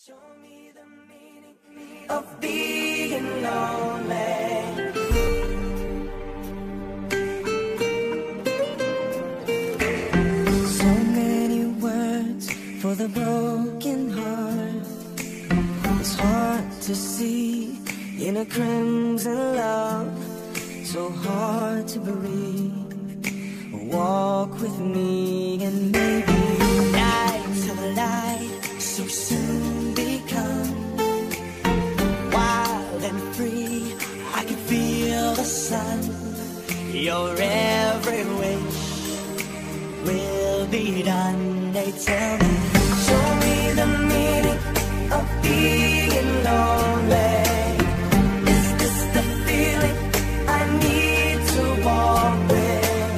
Show me the meaning of being lonely. So many words for the broken heart. It's hard to see in a crimson love. So hard to breathe. Walk with me and maybe nights of light so soon become wild and free. I can feel the sun. Your every wish will be done. They tell me, show me the meaning of being lonely. Is this the feeling I need to walk with?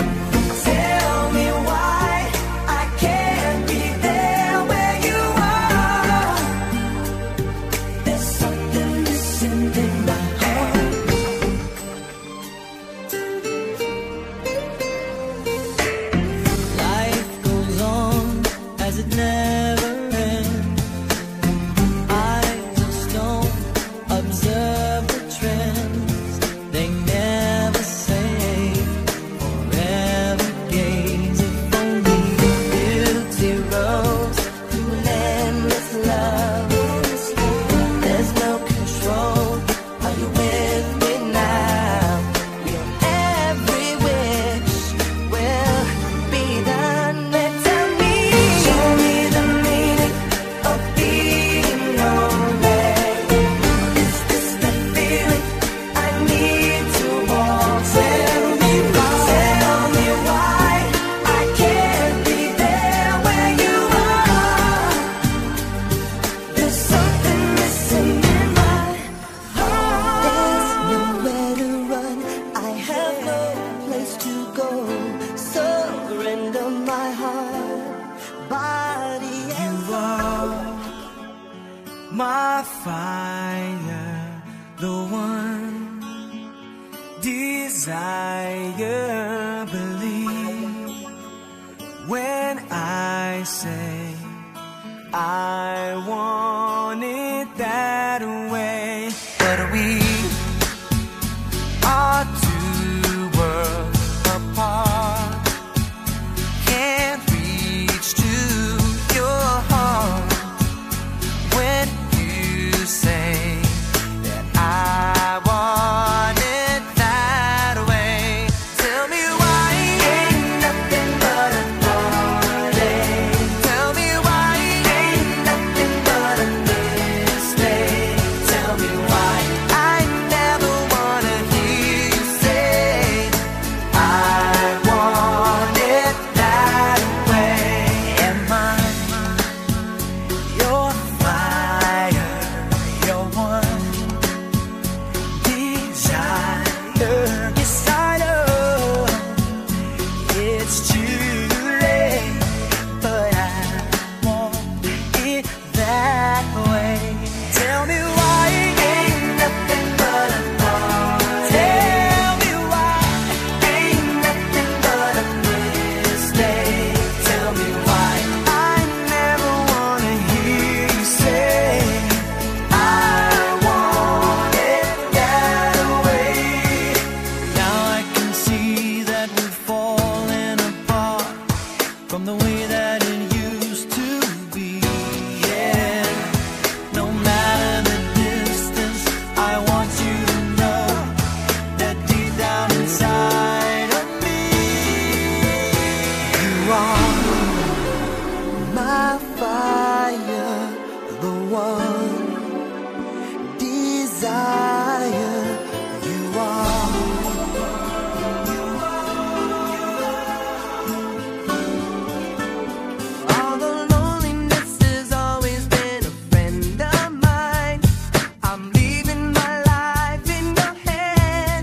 My fire, the one desire, believe when I say I want it that way. But we are two worlds apart, can't reach to your heart when say that I want it that way. Tell me why ain't nothing but a heartache. Tell me why ain't nothing but a mistake. Tell me why I never wanna hear you say I want it that way. Am I your fire? Your one desire. Yes, I know it's too late, but I want it that way. Tell me why ain't nothing but a heartache. Tell me why ain't nothing but a mistake. Tell me why I never wanna hear you say I want it that way. Now I can see that we're falling apart from the way that it used to be. Yeah, no matter the distance, I want you to know that deep down inside of me, you are my fire, the one desire. You are. All the loneliness has always been a friend of mine. I'm leaving my life in your hand.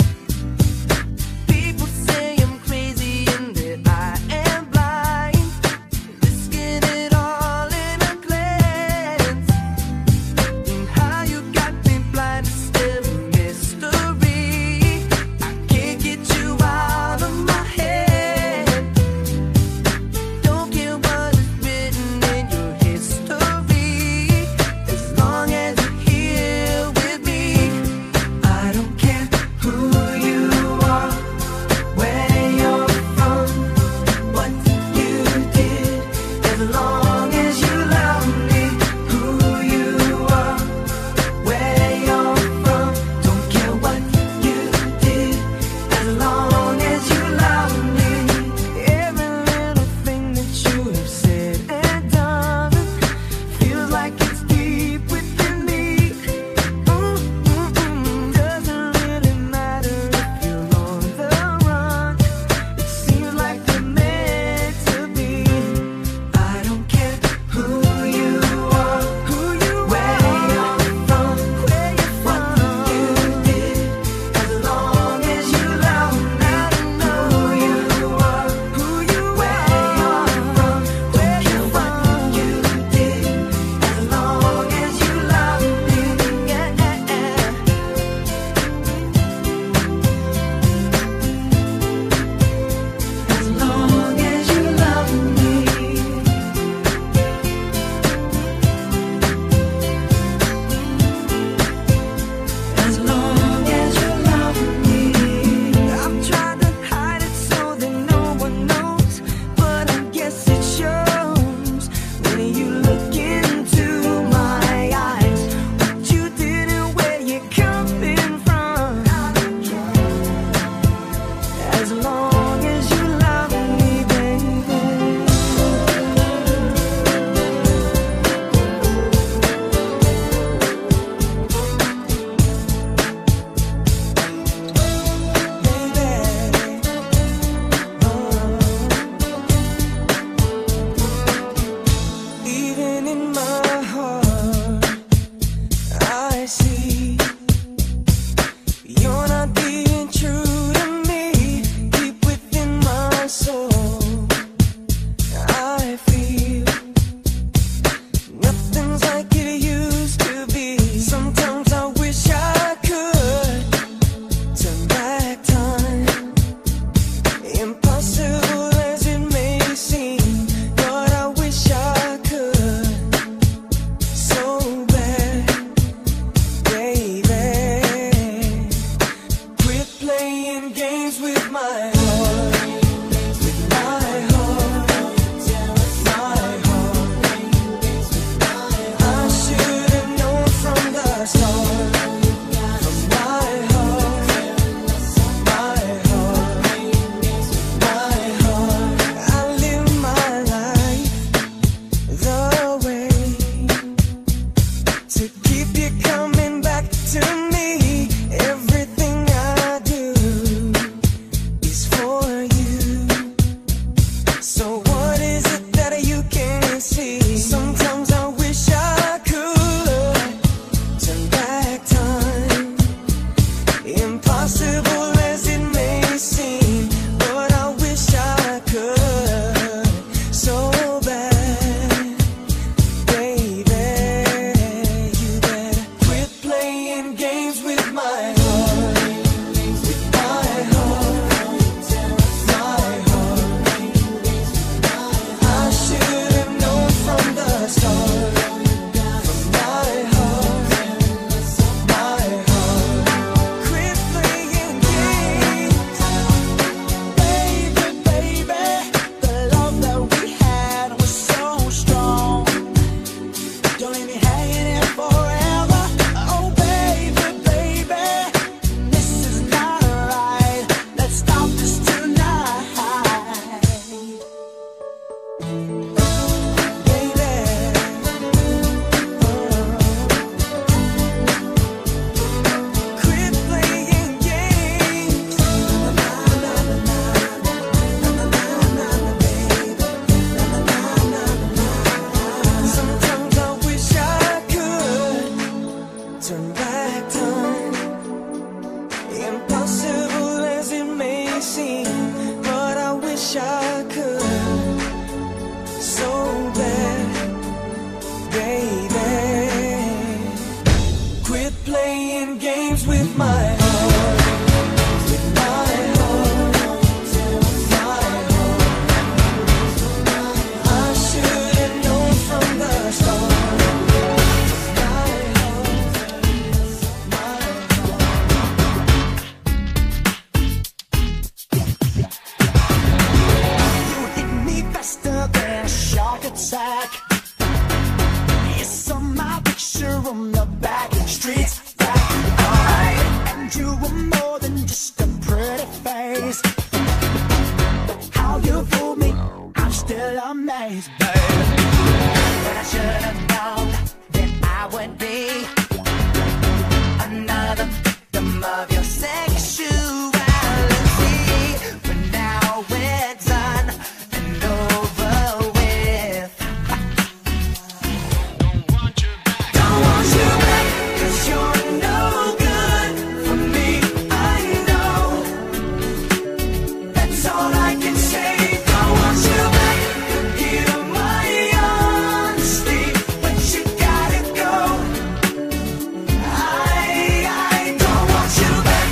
People say I'm crazy and that I am blind, risking it all in a glance. And how you got me blind on the back streets back alright. And you were more than just a pretty face. How you fooled me, I'm still amazed, babe. But I should have known that I would be another victim of your sexuality. But now we're done and over with. Don't want you back. Don't want you back, 'cause you're no good for me. I know. That's all I can say. Don't want you back. Give my honesty, but you gotta go. I don't want you back.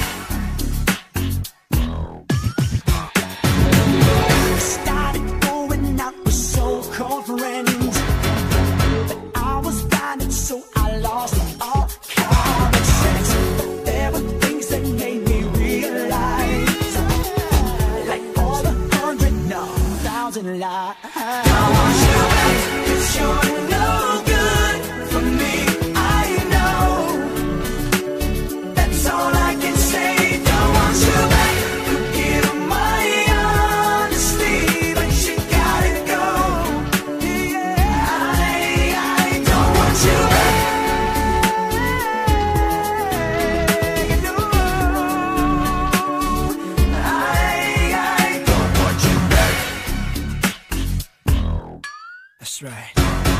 Started going out with so-called friends, but I was blinded, so I lost all common sense. But there were things that made me realize, like all the 100, no, 1,000 lies. Don't want you back, 'cause you're no good for me. I know. That's all I can say. Don't want you back. You give my honesty, but you gotta go. Yeah, I don't want you back. You know, I don't want you back. That's right.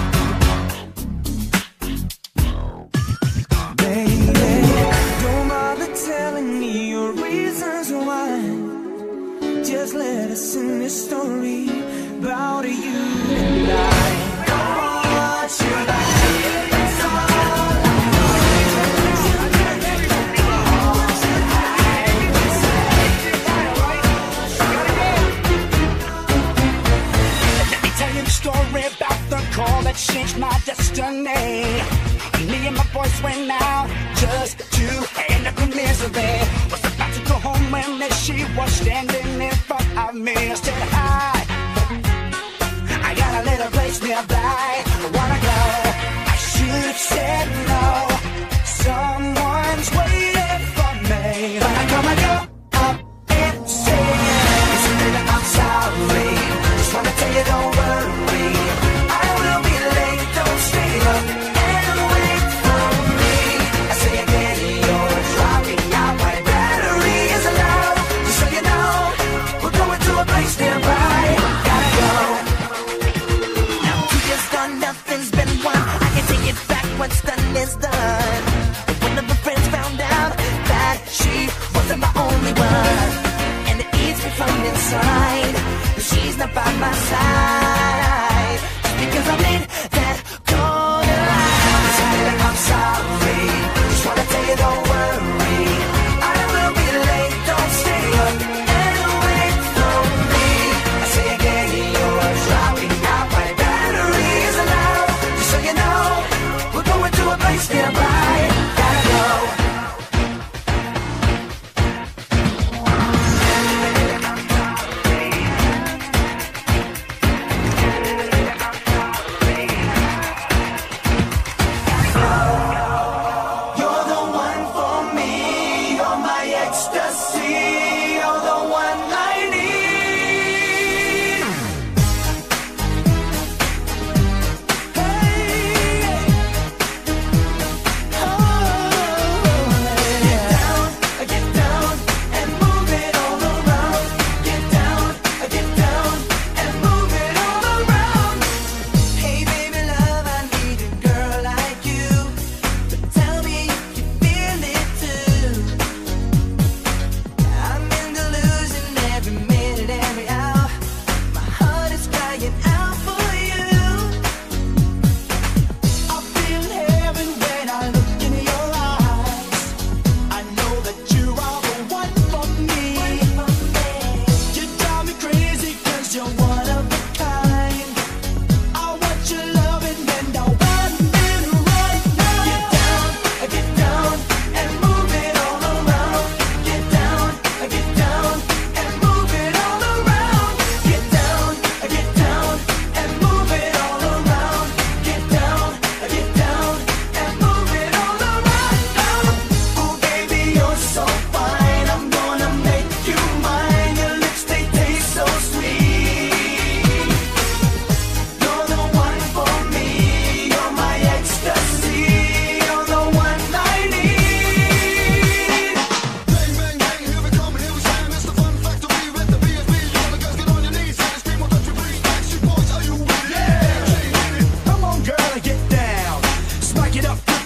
Baby, don't bother telling me your reasons why. Just let us sing this story about you and I. Don't want you back. That's all I know. Let me tell you the story about the call that changed my destiny. Me and my boys went out just to end up in misery. Was about to go home when there she was standing in front of me. I said, hi, I got a little place nearby. I wanna go. I should have said no. Someone's waiting for me. But I'm gonna go up and say, listen, baby, I'm sorry. Just wanna tell you, don't worry. I will be late, don't stay up and wait for me. I say again, you're dropping out. My battery is low. Just so you know, we're going to a place nearby. Gotta go. Now 2 years gone, nothing's been won. I can take it back, what's done is done. One of her friends found out that she wasn't my only one, and it eats me from inside that she's not by my side. Just because I made that corner. Listen, baby, I'm sorry. Just wanna tell you, don't worry. I will be late, don't stay up and wait for me. I say again, you're dropping out. My battery is low. Just so you know, we're going to a place nearby.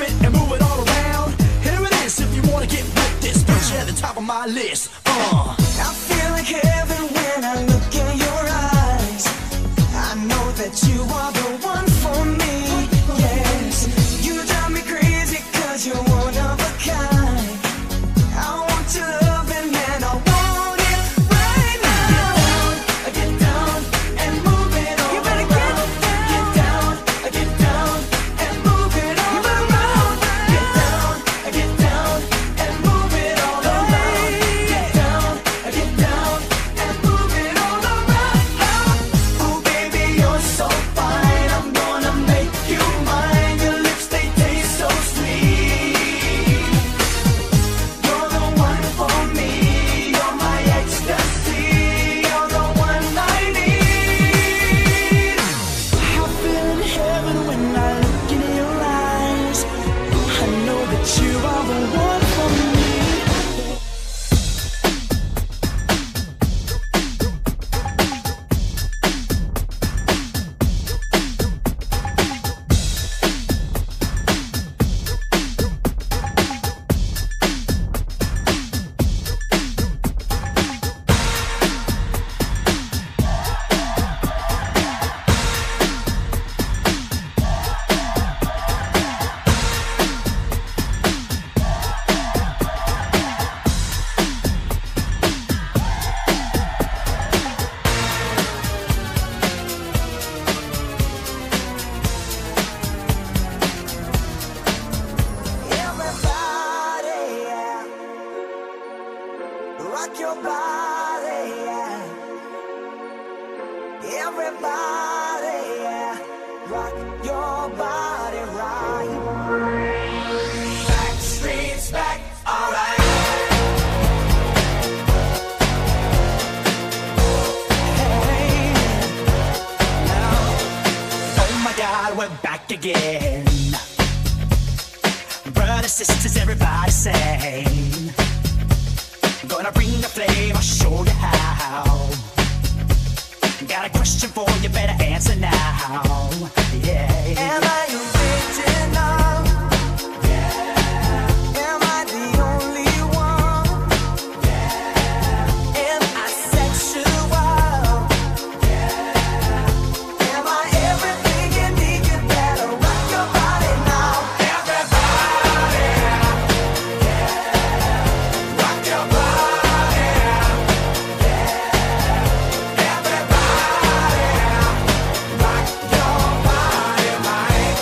it and move it all around. Here it is if you wanna get with this. Put you at the top of my list. I feel like heaven when I look in your eyes. I know that you are the one for me. Yes, you drive me crazy 'cause you're one of a kind. I want your love and man, I want it right now. Get down and move it all. You better around. Get down and move it all around. Get down and move it all around. Get down and move it all around. Oh baby, you're so fine. I'm gonna make you mine. Your lips, they taste so sweet. You're the one for me. You're my ecstasy. You're the one I need. I feel in heaven when I look in your eyes. I know that you are the one for me. Everybody, yeah. Rock your body, yeah. Everybody, yeah. Rock your body right. Backstreet's back, alright. Hey, now, oh my God, we're back again. Brothers, sisters, everybody sing. Gonna bring the flame, I'll show you how. Got a question for you, better answer now. Yeah. Am I original? Yeah. Am I the only one? Yeah. Am I sexual? Yeah. Am I everything you need? You better rock your body now. Everybody, yeah. Rock your body, yeah. Everybody, rock your body, right?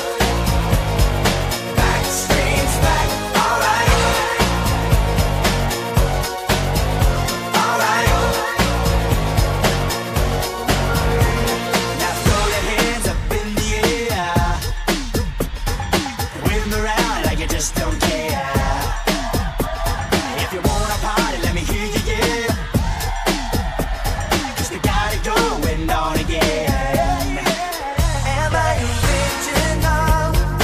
Backstreet's back, alright. Alright. Now throw your hands up in the air. Wave them around like you just don't care. If you wanna party, let me hear you, yeah. 'Cause we got it going on again. Am I original?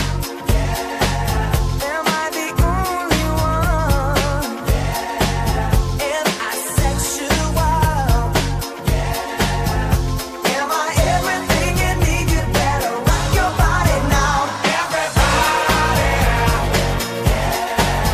Am I the only one? Am I sexual? Am I everything you need? You better rock your body now. Everybody,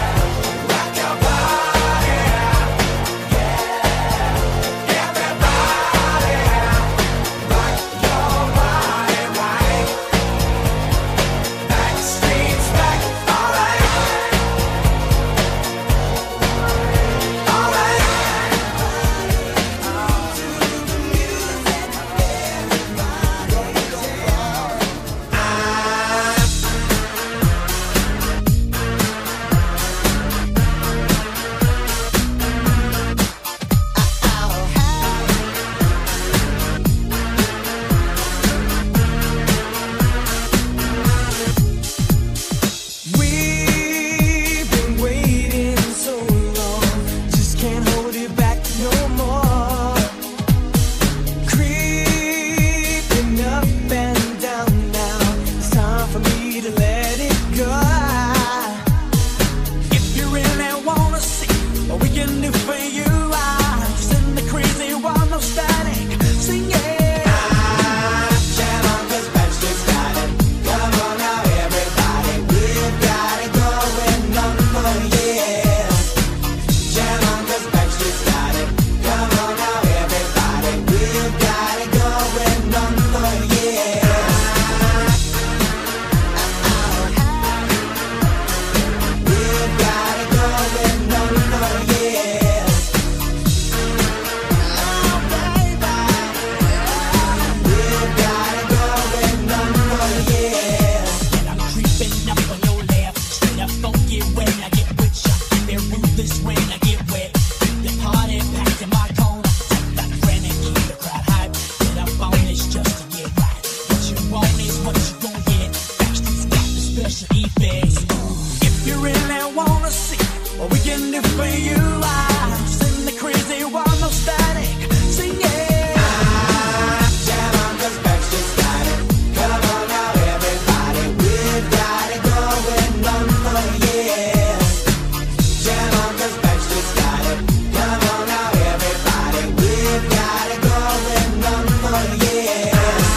If you really wanna see what we can do for you, I sing the crazy one, no static, sing it. Jam on, 'cause Backstreet's got it. Come on now, everybody, we've got it going on for years. Jam on, 'cause Backstreet's got it. Come on now, everybody, we've got it going on for years.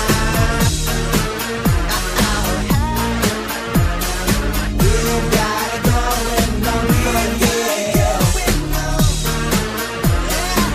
We've got it going on for years.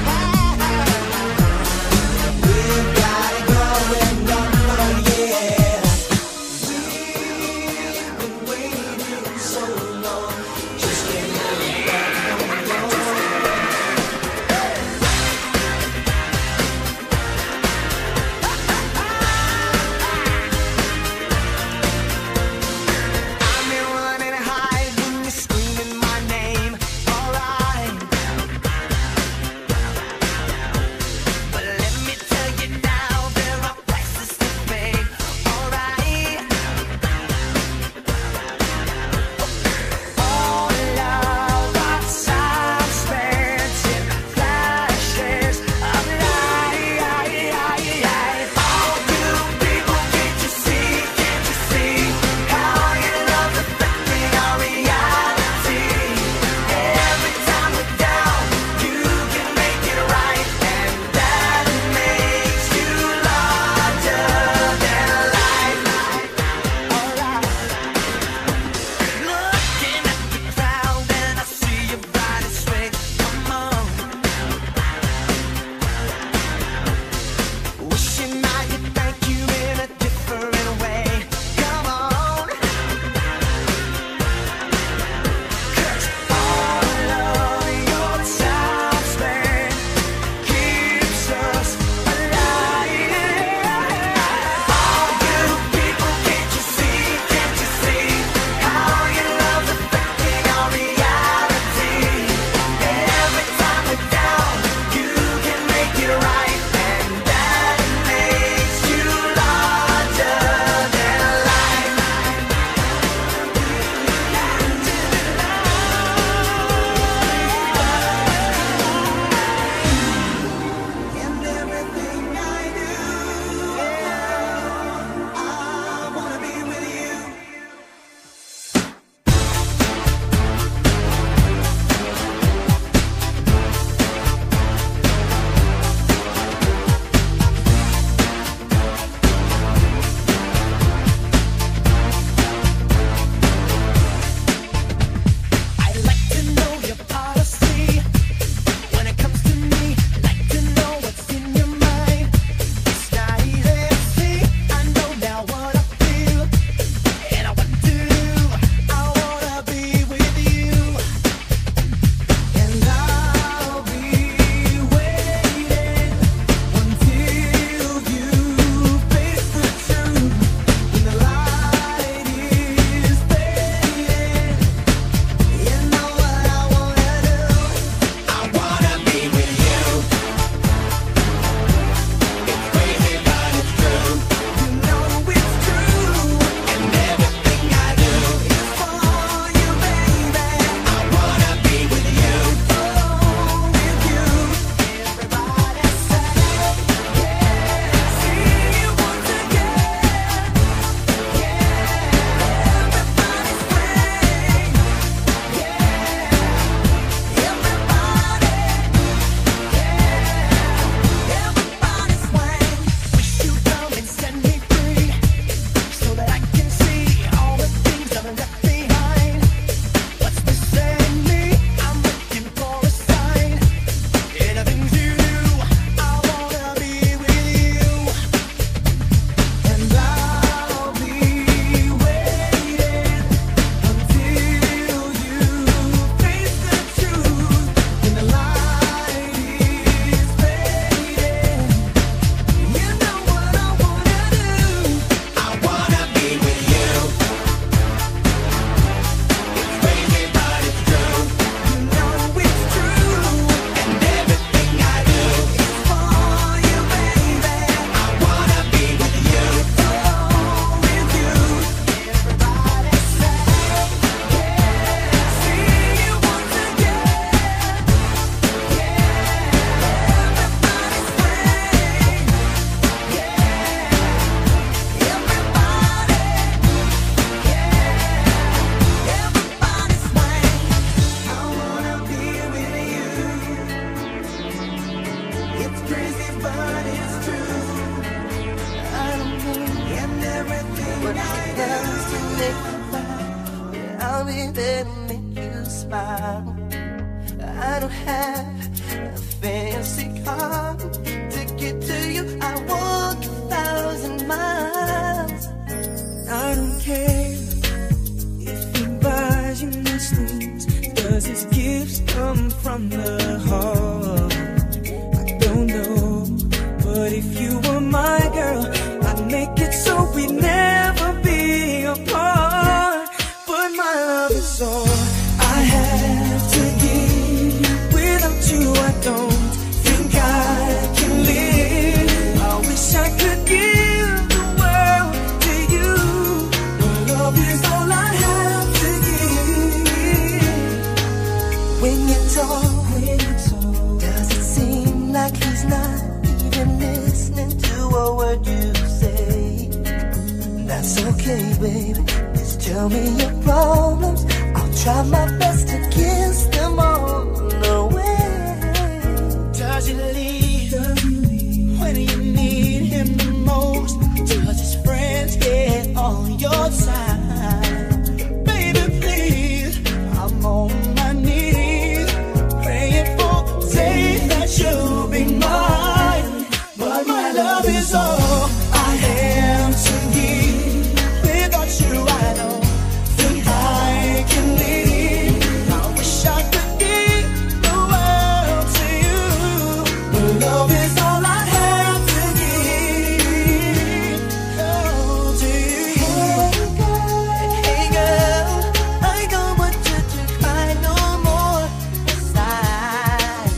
baby, that'll make you smile. I don't have a fancy car to get to you. I walk 1,000 miles. I don't care if he buys you nice things, 'cause his gifts come from the heart. I don't know, but if you were my girl, I'd make it so we'd never be apart. But my love is all I have to give. Without you, I don't think I can live. I wish I could give the world to you. But love is all I have to give. When you talk, does it seem like he's not even listening to a word you say? That's okay, baby. Just tell me your problems. I'll try my best to kiss them all away. Does he leave when you need him the most? Does his friends get on your side? Baby, please, I'm on my knees, praying for the day that you'll be mine. But my love is all I have to give. Without you, I don't think I can live. I wish I could give the world to you. But love is all I have to give. Oh, to you. Hey girl, I don't want you to cry no more. Besides,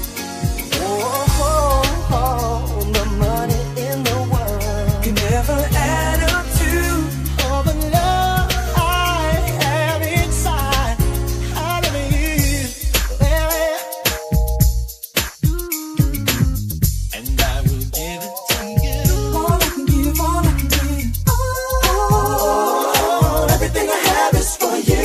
the money in the world can never add up to all the love I have inside. I love you, baby, and I will give it to you. All I can give, all I can give. Oh, everything I have is for you.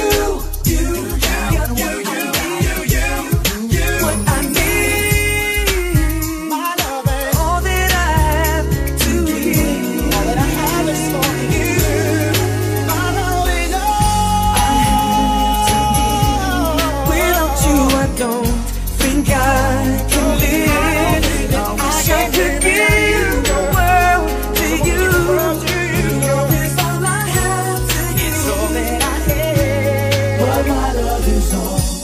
What I need, my love, all that I have to give. All that I have is for you. My love is all I have to give. Without you, I don't think I can live. I wish I could give the world to you. Love is all I have to give. It's all that I have. But my love is all